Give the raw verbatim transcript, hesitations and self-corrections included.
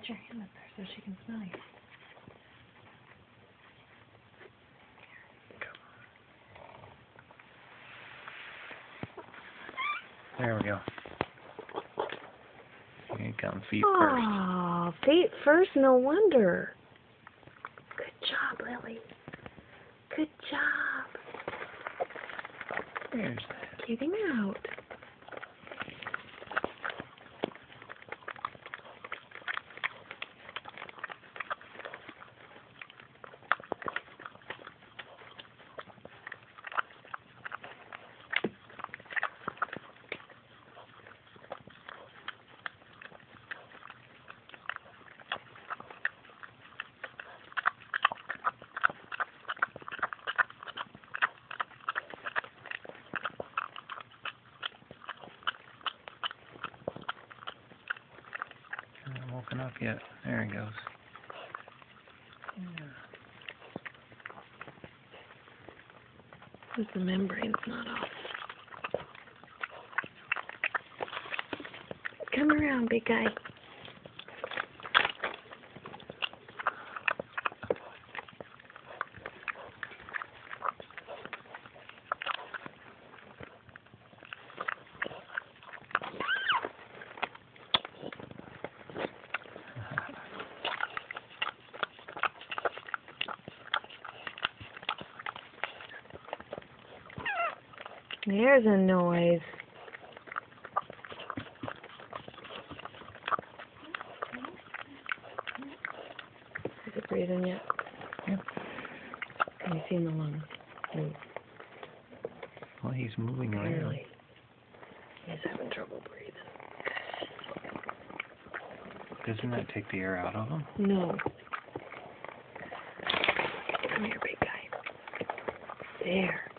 Get your hand up there so she can smell you. There we go. Here you come, feet Oh, first. Oh, feet first, no wonder. Good job, Lily. Good job. There's that. Get him out. Hasn't woken up yet. There he goes. Yeah. The membrane's not off. Come around, big guy. There's a noise. Is it breathing yet? Yep. Have you seen the lungs move? Well, he's moving around. Really? He's having trouble breathing. Doesn't that take the air out of him? No. Come here, big guy. There.